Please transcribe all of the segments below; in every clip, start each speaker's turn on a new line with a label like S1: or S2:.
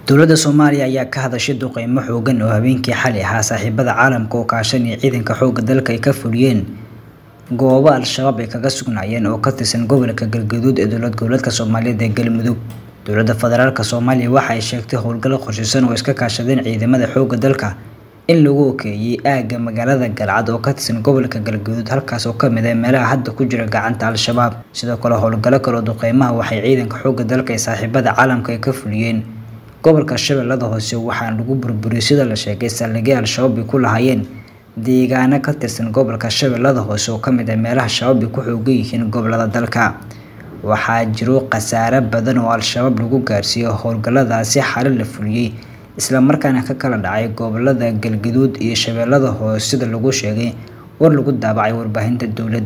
S1: dowladda Soomaaliya ayaa ka hadashay duqeymo xoogan oo habeenkii xalay ahaa saaxiibada caalamka oo kaashanaya ciidanka xoogga dalka ay ka fuliyeen goobo al-shabaab ay kaga sugnaayeen oo ka tirsan gobolka Galgaduud ee dowlad goboleedka Soomaaliyeed ee Galmudug. Dowladda federaalka Soomaaliya waxa ay sheegtay howlgal qorsheysan oo iska kaashadeen ciidamada xoogga dalka in lagu okeeyay aagga magaalada Galcad oo ka tirsan gobolka Galgaduud halkaas oo kamid ah meelaha hadda ku jira gacanta al-shabaab. Sidoo kale howlgallo kale oo duqeymaha waxay ciidanka xoogga dalka ee saaxiibada caalamka ay ka fuliyeen gobolka Shabeellada Hoose waxaan lagu burburiyay sida la sheegay saldhigyo al-shabaab ay ku lahaayeen deegaano ka tirsan gobolka Shabeellada Hoose oo kamid ah meelaha shabaab ay ku xoogan yihiin gobolada dalka. waxaa jiro khasaare badan oo al-shabaab lagu gaarsiiyay howlgalladaasi xalay la fuliyay isla markaana ka kala dhacay gobolada Galgaduud iyo Shabeellada Hoose sida lagu sheegay war lagu daabacay warbaahinta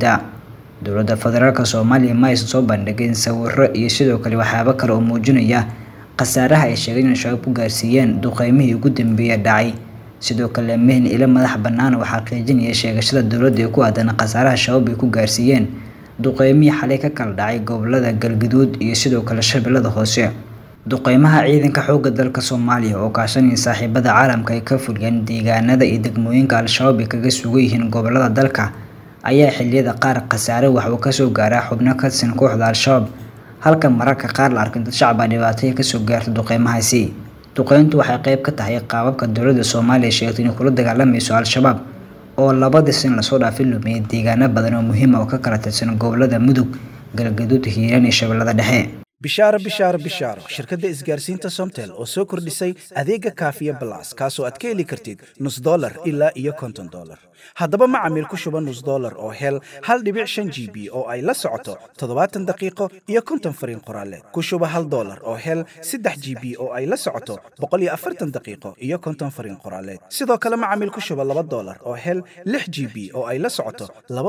S1: dowladda federaalka Soomaaliya ma aysan soo bandhigin sawirro iyo sidoo kale waxyaabo kale oo muujinaya khasaaraha ay sheegeen in shabaab ku gaarsiiyeen duqeymihii ugu dambeeyay dhacay. sidoo kale mehn ila madax bannaan waxa xaqiijinaya sheegashada dowladda ee ku aadan khasaaraha shabaab ay ku gaarsiiyeen duqeymihii xalay ka kala dhacay gobolada Galgaduud iyo sidoo kale Shabeellada Hoose. duqeymaha ciidanka xoogga dalka Soomaaliya oo kaashanaya saaxiibada caalamka ay ka fuliyeen deegaanada iyo degmooyinka al-shabaab ay kaga sugan yihiin gobolada dalka ayaa xilliyada qaar khasaare wax uu ka soo gaaray xubno ka tirsan kooxda al-shabaab halka mararka qaar la arkay dad shacab ah dhibaato ka soo gaartay duqeymahaasi. duqeyntu waxay qayb ka tahay qaababka dowladda Soomaaliya sheegtay in kula dagaalamayso al-shabaab oo labada sin la soo dhaafay lumiyay deegaano badan oo muhiim ah oo ka kala tirsan gobolada Mudug, Galgaduud, Hiiraan iyo Shabeellada Dhexe.
S2: bishaaro shirkadda isgaarsiinta Somtel oo soo kordhisay adeega Kaafiya Plus kaasoo aad ka heli kartid $0.5 ilaa iyo $50. haddaba macaamiil ku shuba $0 oo hel 1.5 GB oo ay la socoto 70 daqiiqo iyo 50 fariin qoraaleed. ku shuba $1 oo hel 3 GB oo ay la socoto 140 daqiiqo iyo 50 fariin qoraaleed. sidoo kale macaamiil ku shuba $2 oo hel 6 GB oo ay la socoto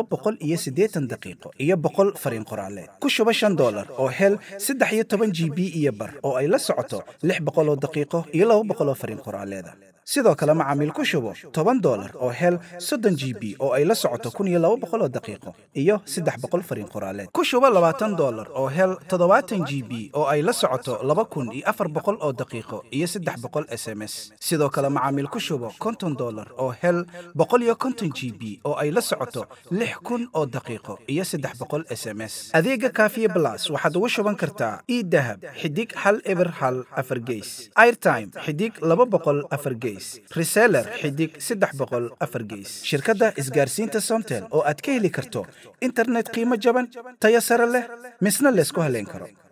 S2: 280 daqiiqo iyo 100 fariin qoraaleed. ku shuba $5 oo hel 13 GB iyo bar oo ay la socoto 600 daqiiqo iyo 200 fariin qoraaleed. sidoo kale macaamiil ku shubo $10 oo hel 30 GB oo ay la socoto 1200 daqiiqo iyo 300 fariin qoraaleed. ku shubo $20 oo hel 70 GB oo ay la socoto 2400 oo daqiiqo iyo 300 SMS. sidoo kale macaamiil ku shubo $50 oo hel 150 GB oo ay la socoto 6000 oo daqiiqo iyo 300 SMS. adeega Kaafiya Plus waxaad ugu shuban kartaa e-dahab xidig 1 4 gees, airtime xidig 200 4 gees, reseller xidig 300 4 gees. shirkadda isgaarsiinta Somtel oo aad ka heli karto internet qiimo jaban, tayo sare leh, misna la isku haleyn karo.